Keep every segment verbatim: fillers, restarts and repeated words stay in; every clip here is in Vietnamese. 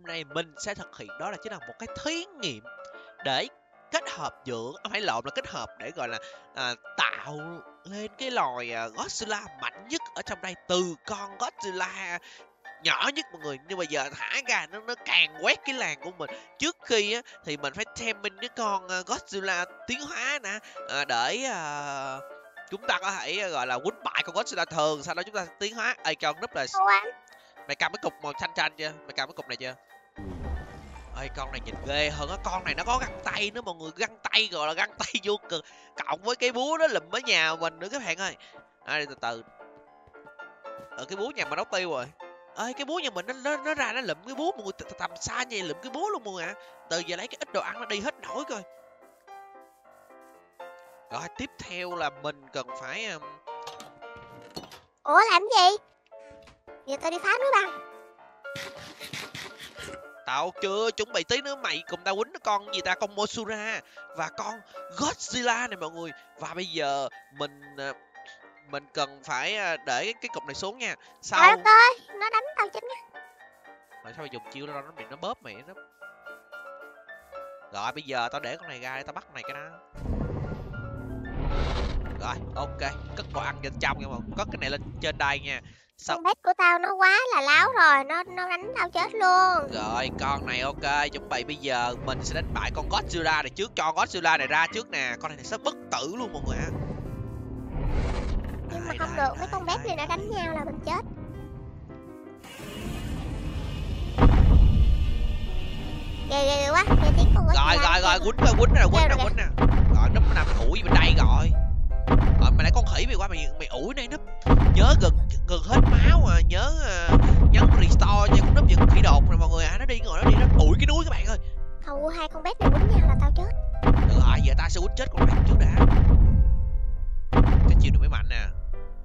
nay mình sẽ thực hiện đó là chính là một cái thí nghiệm để kết hợp giữa không phải lộn là kết hợp để gọi là à, tạo lên cái loài à, Godzilla mạnh nhất ở trong đây từ con Godzilla nhỏ nhất mọi người. Nhưng mà giờ thả ra nó nó càng quét cái làng của mình. Trước khi á, thì mình phải taming cái con uh, Godzilla tiến hóa nè à, để uh, chúng ta có thể uh, gọi là quýnh bại con Godzilla thường, sau đó chúng ta tiến hóa. Ê con núp là mày cầm cái cục màu xanh xanh chưa? Mày cầm cái cục này chưa? Ê con này nhìn ghê hơn á, con này nó có găng tay nữa mọi người, găng tay gọi là găng tay vô cực, cộng với cái búa nó lùm ở nhà mình nữa các bạn ơi. À, từ từ ở cái búa nhà mà nó tiêu rồi. Ơi cái búa nhà mình nó nó, nó ra nó lụm cái búa mọi người, tầm xa như lụm cái búa luôn mọi người ạ. À. Từ giờ lấy cái ít đồ ăn nó đi hết nổi coi. Rồi tiếp theo là mình cần phải um... Ủa làm gì? Giờ tao đi phá núi băng. Tao chưa chuẩn bị tí nữa mày cùng tao quýnh con gì ta, con Mothra và con Godzilla này mọi người. Và bây giờ mình mình cần phải để cái cục này xuống nha. Sau Trời đất ơi, nó đánh tao chính á. Mà sao mày dùng chiêu đó nó bị nó bóp mày nó. Rồi bây giờ tao để con này ra để tao bắt con này cái đó. Rồi ok, cất đồ ăn trên trong nha mọi người, cất cái này lên trên đây nha. Con bét của tao nó quá là láo rồi, nó nó đánh tao chết luôn. Rồi con này ok, chuẩn bị bây giờ mình sẽ đánh bại con Godzilla này trước, cho Godzilla này ra trước nè, con này sẽ bất tử luôn mọi người ạ. Nhưng mà không được, mấy con bét này nó đánh nhau là mình chết. Ghê ghê quá, ghê tiếng con Godzilla. Rồi rồi rồi, quýnh rồi, quýnh nè, quýnh nè, quýnh nè. Rồi núp nó nằm ủi bên đây rồi. Rồi mày lấy con khỉ mày qua mày mày ủi này núp. Nhớ gần gần hết máu à, nhớ uh, nhấn restore cho con núp giật khỉ đột rồi mọi người à, nó đi ngồi nó đi nó ủi cái núi các bạn ơi. Hầu hai con bét này quýnh nhau là tao chết. Được rồi, giờ ta sẽ quýnh chết con này trước đã. Cái chiêu này mới mạnh nè.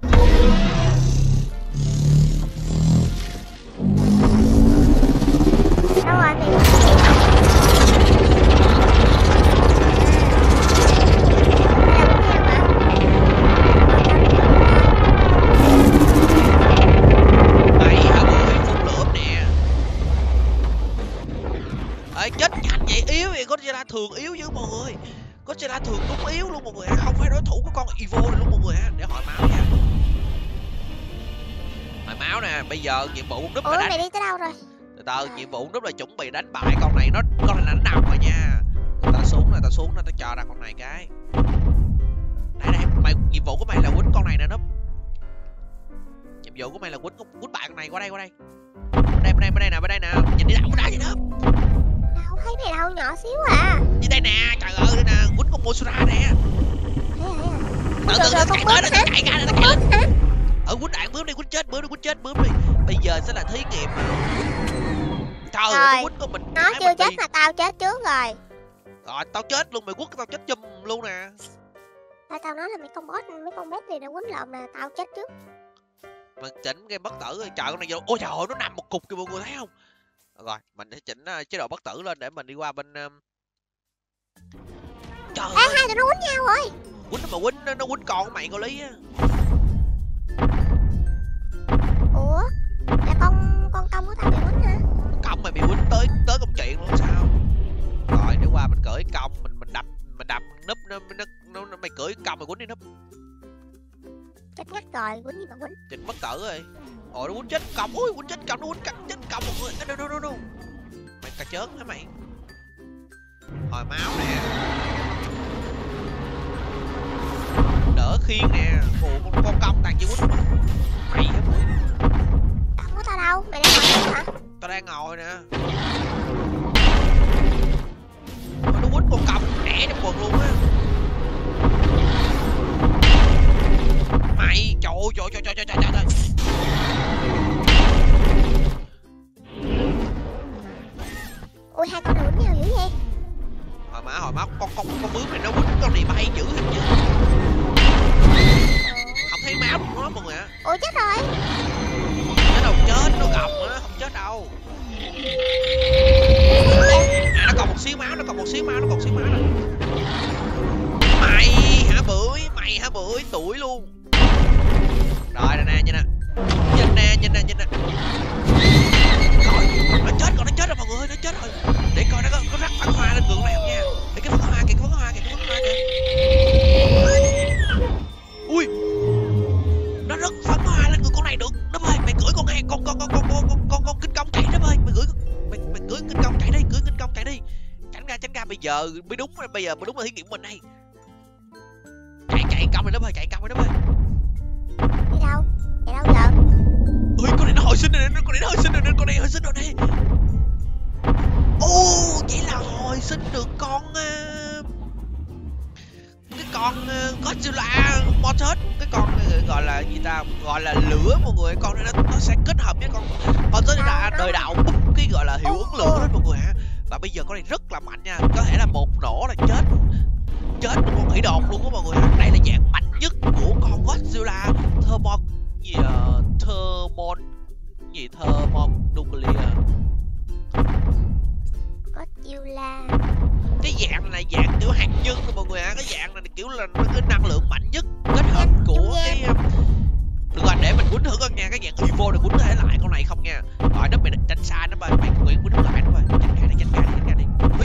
Đâu rồi mày? Chết nhanh vậy, yếu vậy, Godzilla thường yếu chứ mọi người. Godzilla thường đúng yếu luôn mọi người ạ, à. Không phải đối thủ của con Evo này luôn mọi người ạ. À. Để hỏi máu nha. Hỏi máu nè, bây giờ nhiệm vụ núp là đánh. Mày đi tới đâu rồi? Từ từ, nhiệm vụ núp là chuẩn bị đánh bại con này, nó con này nó nằm rồi nha. Tao xuống này, tao xuống này, tao cho ra con này cái. Đây đây, mày nhiệm vụ của mày là quýnh con này nè núp. Nhiệm vụ của mày là quýnh quýnh bại con này, qua đây qua đây. Bên đây bên đây bên đây nè, bên đây nè, nhìn đi đâu đó vậy đó. Thấy này đâu, nhỏ xíu à. Như đây nè, trời ơi đây nè, quýnh con Mothra nè. Từ từ nó chạy tới, nó chạy ra, nó chạy lên. Ở quýnh đạn bướm đi, quýnh chết bướm đi, quýnh chết bướm đi. Bây giờ sẽ là thí nghiệm. Trời ơi, nó quýnh con mình. Nó chưa chết mà tao chết trước rồi. Rồi, tao chết luôn, mày quất tao chết chùm luôn nè. Tao tao nói là mấy con boss, mấy con boss này nó quýnh lộn là tao chết trước. Mà chỉnh cái bất tử rồi, trời con này vô. Ôi trời ơi, nó nằm một cục kìa mọi người thấy không? Rồi, mình sẽ chỉnh uh, chế độ bất tử lên để mình đi qua bên um... Trời ơi, hai tụi nó quýnh nhau rồi. Quýnh mà quýnh, nó, nó quýnh con của mày có lý á. Ủa? Là con con công của tao bị quýnh hả? Công mày bị quýnh tới tới công chuyện luôn sao? Rồi, để qua mình cưỡi công, mình mình đập mình đập núp nó nó, nó, nó mày cưỡi công mày quýnh đi núp. Chết ngắt rồi, quýnh gì mà quýnh. Chỉnh bất tử rồi. Ôi nó quýnh chết công, ui quýnh chết công, nó quýnh cắt chết công một người. Đâu đâu đâu đâu. Mày cà chớn hả mày? Hồi máu nè. Đỡ khiên nè. Ủa con, con công tàn chi quýnh. Mày hả bụi? Công của tao đâu? Mày đang ngồi hả? Tao đang ngồi nè. Nó quýnh con công đẻ trong quần luôn á. Mày trời ơi, trời trời trời trời trời trời. Ui hai con này quýnh nhau dữ vậy? Hồi má hồi má con con con bướm này nó quýnh con này bay dữ hình như. Không thấy máu của nó mọi người ạ. Ủa chết rồi. Chết đâu chết, nó gồng á, không chết đâu. À nó còn một xíu máu, nó còn một xíu máu, nó còn xíu máu nè. Mày hả bưởi, mày hả bưởi, tuổi luôn. Rồi nè nè, nhìn nè. Nhìn nè, nhìn nè, nhìn nè. Rồi, nó chết, còn nó chết rồi mọi người giờ mới đúng, bây giờ mới đúng là thí nghiệm của mình đây. Chạy chạy cong này nó ơi, chạy cong này nó ơi. Đi đâu? Chạy đâu giờ? Ui, con này nó hồi sinh rồi, con này nó hồi sinh rồi, con này hồi sinh rồi này. Ô, vậy là hồi sinh được con uh, cái con uh, Godzilla Mortis, cái con uh, gọi là gì ta, gọi là lửa mọi người. Con này nó, nó sẽ kết hợp với con Mortis là đời đạo búp cái gọi là hiệu ứng lửa hết mọi người hả. Và bây giờ con này rất là mạnh nha, có thể là một nổ là chết chết một con khỉ đột luôn á mọi người hả. Đây là dạng mạnh nhất của con Godzilla Thermo gì uh, Thermo gì Thermonuclear Godzilla. Cái dạng này là dạng kiểu hạt nhân thôi mọi người ạ. Cái dạng này kiểu là nó cái năng lượng mạnh nhất kết hợp của cái được rồi, để mình quýnh thử con nha. Cái dạng Evo này quýnh có thể lại con này không nha. Rồi nó mày tránh xa nó mày, mày quyển quýnh lại nó mày. Tránh ra đi, tránh ra đi, tránh ra đi. Ui.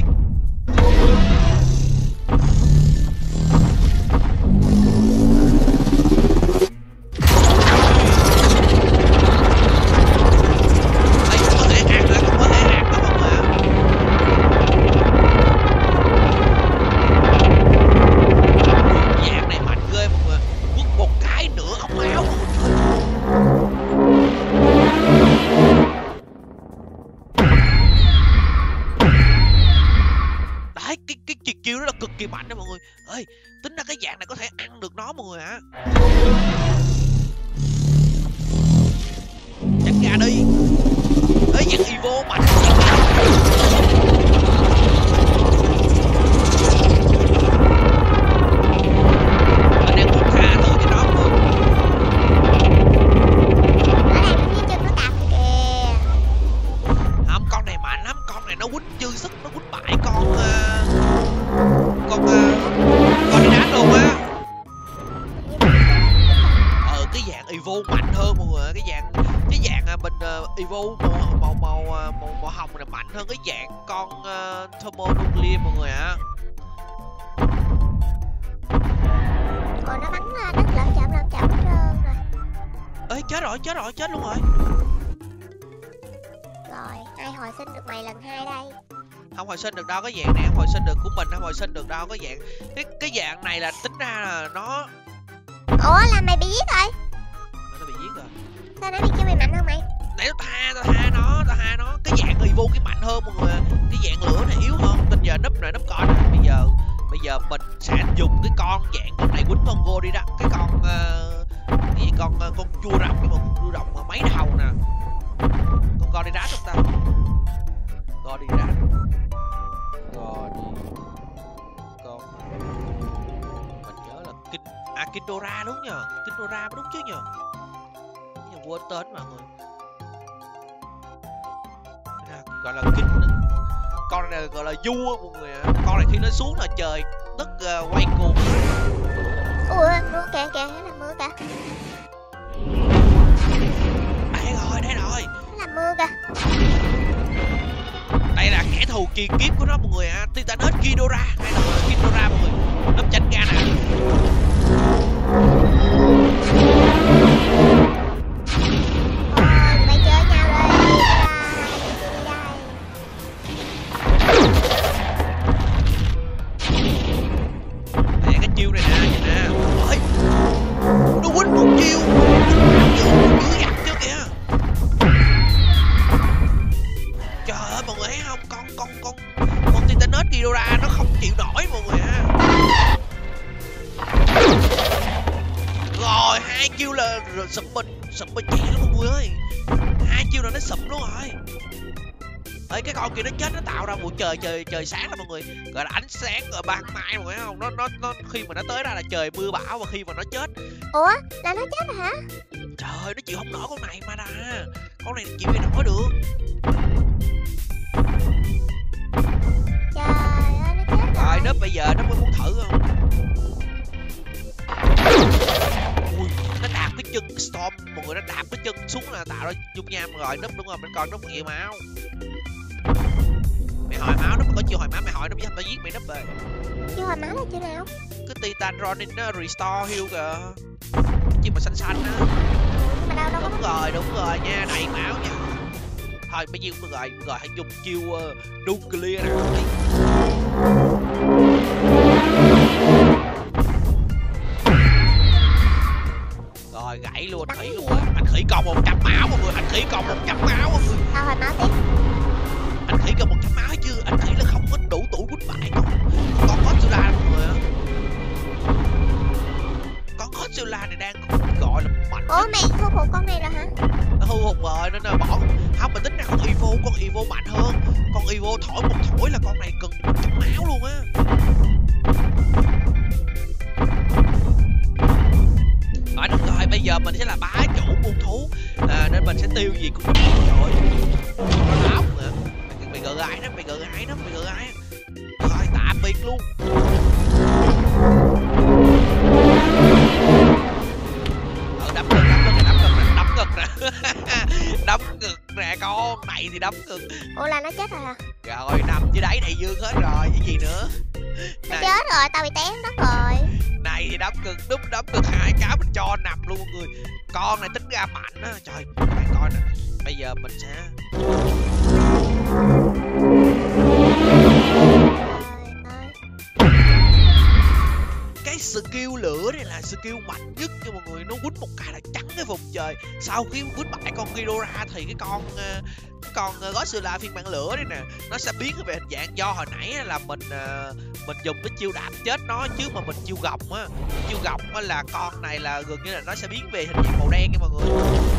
Kỳ mạnh đó mọi người ơi, tính ra cái dạng này có thể ăn được nó mọi người ạ. Tránh ra đi. Ê, dạng Evo mạnh. Mình đang buông tha thử cho nó mọi người. Nó đang phía chân nó đạp kìa. Không, con này mạnh lắm, con này nó quýnh dư sức, nó quýnh bại con uh... con con đi đá luôn á. Ờ cái dạng Evo mạnh hơn mọi người. Cái dạng cái dạng mình uh, Evo màu màu màu màu, màu hồng này mạnh hơn cái dạng con uh, Thermonuclear mọi người ạ. Ồ, nó bắn đất lợn chậm lợn chậm hết trơn rồi. Ê chết rồi, chết rồi, chết luôn rồi. Rồi, ai hồi sinh được mày lần hai đây? Không hồi sinh được đâu, cái dạng này không hồi sinh được của mình, không hồi sinh được đâu. Cái dạng cái cái dạng này là tính ra là nó. Ủa là mày bị giết rồi? Nó bị giết rồi. Sao nó bị kêu mày mạnh hơn mày? Để tao tha tao tha nó, tao tha nó. Cái dạng Evo cái mạnh hơn mọi người. Cái dạng lửa này yếu hơn. Bây giờ núp này núp coi này. Bây giờ bây giờ mình sẽ dùng cái con dạng con này quýnh con Go đi đó. Cái con uh, cái gì con uh, con chua rồng, cái con chua rồng mấy đầu nè. Con go đi đá chúng ta. Go đi đá. Go đi. Con mình nhớ là Kin à Kindora đúng nhờ. Kindora mới đúng chứ nhờ. Nhưng quên tên mọi người. Gọi là Kin. Con này gọi là vua mọi người ạ. Con này khi nó xuống là trời đất uh, quay cuồng. Ủa mưa kìa kìa, nó là mưa kìa. Đây rồi, đây rồi. Nó là mưa kìa. Đây là kẻ thù kỳ kiếp của nó mọi người ạ. À. Titanus Ghidorah. Đây là Ghidorah mọi người. Nấp tránh ra nè. Ôi, mày chơi nhau đi. Đây cái chiêu này nè, nhìn nè. Ôi, nó quýnh một chiêu. Dưới gặt chưa kìa. Trời ơi mọi người thấy không, con con con con Titanus Ghidorah nó không chịu nổi mọi người ha. Rồi hai chiêu là sụp mình sụp mình chạy luôn mọi người ơi. Hai chiêu là nó sụp luôn rồi. Ê cái con kia nó chết nó tạo ra một trời trời trời sáng là mọi người, gọi là ánh sáng ở ban mai mọi người thấy không. Nó nó nó khi mà nó tới ra là trời mưa bão, và khi mà nó chết. Ủa là nó chết rồi hả? Trời ơi nó chịu không nổi con này mà đà. Con này chịu gì nổi được. Trời ơi nó chết rồi. Rồi nó bây giờ nó mới muốn thử không. Ui nó đạp cái chân Storm mọi người, nó đạp cái chân xuống là tạo ra dung nham rồi. Núp đúng rồi, bên con núp nhiều máu. Mày hỏi máu, nó có chiêu hồi máu, mày hỏi nó biết tao giết mày núp rồi. Chiêu hồi máu là chiêu nào? Cái Titan Ronin nó restore heal kìa. Chiêu mà xanh xanh á. Mà đâu đâu Đúng có. rồi, đúng rồi nha, đầy máu nha. Thôi bao nhiêu rồi, rồi hãy dùng chiêu uh, nuclear nè. Rồi gãy luôn anh khỉ luôn rồi. Anh khỉ còn một trăm máu mọi người, anh khỉ còn một trăm máu mọi người. Sao rồi máu tiếp? Anh khỉ còn một trăm máu chứ, anh khỉ là không có đủ tuổi quýnh bại con con Godzilla mọi người ạ. Con Godzilla này đang gọi là mạnh. Ủa mày thu phục con này rồi hả? Nó hư hụt rồi nên là bỏ. Không, mình tính ra con Evo, con Evo mạnh hơn. Con Evo thổi một thổi là con này cần một trăm máu luôn á. Rồi được rồi, bây giờ mình sẽ là bá chủ muôn thú à, nên mình sẽ tiêu diệt con rồi. Nó lóc nữa. Mày gỡ gái đó, mày gỡ gái đó, mày gỡ gái. Rồi tạm biệt luôn. Ờ đấm ngực, đấm ngực, đấm ngực nè, đấm ngực nè. Đấm ngực nè, con này thì đấm ngực. Ủa là nó chết rồi hả? Rồi nằm dưới đáy này dương hết rồi, cái gì nữa. Nó chết rồi, tao bị té đất rồi. Này thì đấm ngực, đúp đấm ngực hai cái mình cho nằm luôn mọi người. Con này tính ra mạnh á. Trời, các bạn coi nè. Bây giờ mình sẽ cái skill lửa này là skill mạnh nhất cho mọi người. Nó quýnh một cái là trắng cái vùng trời. Sau khi quýnh bại con Ghidorah thì cái con cái con Godzilla phiên bản lửa này nè, nó sẽ biến về hình dạng. Do hồi nãy là mình mình dùng cái chiêu đạp chết nó, chứ mà mình chiêu gọng á, chiêu gọng á là con này là gần như là nó sẽ biến về hình dạng màu đen nha mọi người.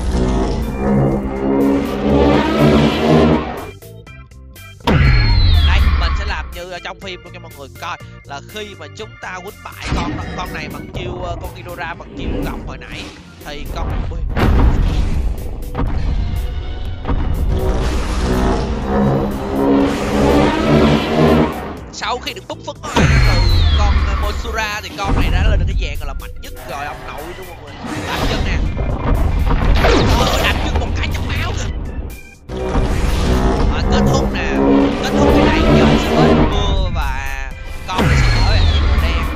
Đây mình sẽ làm như ở trong phim luôn cho mọi người coi, là khi mà chúng ta quýnh bại con con này bằng chiêu con Ghidorah bằng chiêu gọng hồi nãy thì con ui. Sau khi được bút phấn hóa từ con Mothra thì con này đã lên được cái dạng gọi là mạnh nhất rồi ông nội luôn mọi người. Đạp chân nè. Ờ, đạp chân một cái trong máu kìa. À, kết thúc nè. Kết thúc cái này giờ sẽ tới mưa và con này sẽ trở lại màu đen.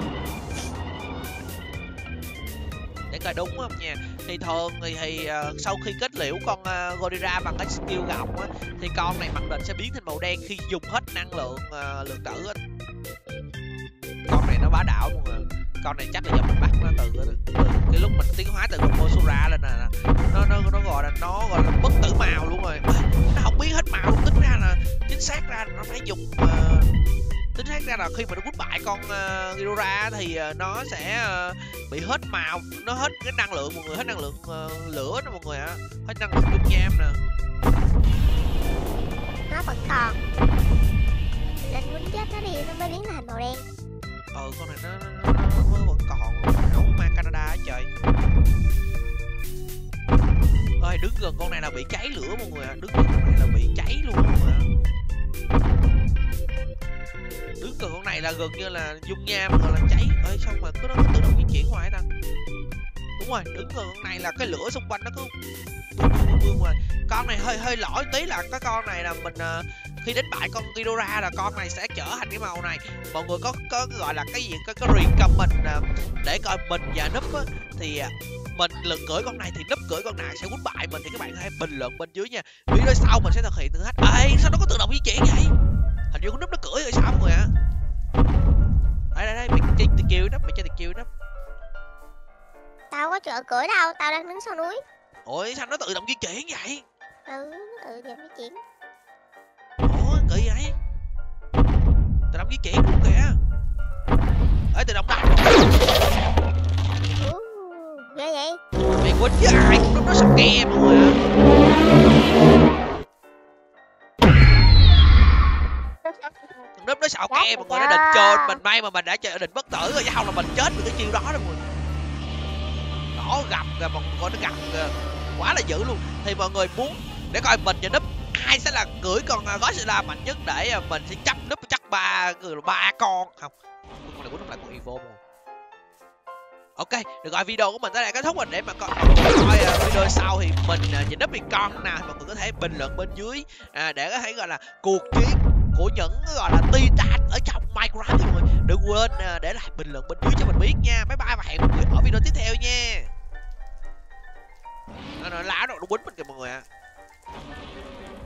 Để coi đúng không nha. Thì thường thì, thì uh, sau khi kết liễu con uh, Godzilla bằng cái skill gọng á, thì con này mặc định sẽ biến thành màu đen khi dùng hết năng lượng uh, lượng tử á. Con này nó bá đạo mọi người. Con này chắc là do mình bắt nó từ, từ, từ cái lúc mình tiến hóa từ con Mothra lên nè, nó nó nó gọi là nó gọi là bất tử màu luôn rồi. Nó không biến hết màu luôn, tính ra là chính xác ra nó phải dùng uh, tính xác ra là khi mà nó quýnh bại con uh, Ghidorah thì uh, nó sẽ uh, bị hết màu, nó hết cái năng lượng mọi người, hết năng lượng uh, lửa nè mọi người ạ, hết năng lượng dung nham nè. Nó vẫn còn. Định quýnh chết nó đi nó mới biến thành màu đen. Ừ con này nó, nó, nó, nó vẫn còn nấu ma Canada á trời. Ơi đứng gần con này là bị cháy lửa mọi người ạ, đứng gần con này là bị cháy luôn mọi người ạ. Đứng gần con này là gần như là dung nham gọi là cháy. Ơi xong mà cứ nó tự động di chuyển hoài ta. Đúng rồi, đứng gần con này là cái lửa xung quanh nó cứ vương rồi. Con này hơi hơi lỗi tí là cái con này là mình uh, khi đánh bại con Ghidorah là con này sẽ trở thành cái màu này. Mọi người có có gọi là cái gì cái cái recommend uh, để coi mình và Núp á, thì uh, mình lần cưỡi con này thì Núp cưỡi con nào sẽ quýnh bại mình, thì các bạn hãy bình luận bên dưới nha. Video sau mình sẽ thực hiện thử thách. Ê sao nó có tự động di chuyển vậy? Hình như con Núp nó cưỡi rồi sao mọi người ạ? Đây đây đây, mày chơi tiền kiều Núp, mày chơi tiền kiều Núp. Tao có chợ cưỡi đâu, tao đang đứng sau núi. Ủa sao nó tự động di chuyển vậy? Ừ, nó tự động di chuyển. Ủa kỳ vậy? Tự động di chuyển luôn kìa. Ê tự động đánh. Ừ, ghê vậy? Mày quýnh với ai cũng nó sập ke mọi người ạ. Núp nó sợ ke mọi người, nó định chôn mình, may mà mình đã chơi định bất tử rồi, chứ không là mình chết với cái chiêu đó rồi mọi người. Nó gặp kìa mọi người, nó gặp kìa. Quá là dữ luôn. Thì mọi người muốn để coi mình và Núp ai sẽ là cưỡi con Godzilla mạnh nhất để mình sẽ chấp Núp chắc ba người ba con không. Con này cũng lại con Evo mà. Ok, được rồi, video của mình tới đây kết thúc rồi. Để mà coi coi uh, video sau thì mình uh, nhìn Núp thì con nào mọi người có thể bình luận bên dưới à, để có thể gọi là cuộc chiến của những gọi là Titan ở trong Minecraft thì mọi người đừng quên uh, để lại bình luận bên dưới cho mình biết nha. Bye bye và hẹn mọi người ở video tiếp theo nha. Nó lá nó quýnh mình kìa mọi người ạ.